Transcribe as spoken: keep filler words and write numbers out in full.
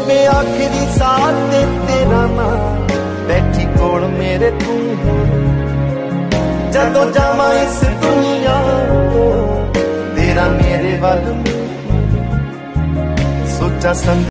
के आखिरी साथ ते तेरा नाम बैठी कोल मेरे तू जदों जावां इस दुनिया तो तेरा मेरे वल सोचा संग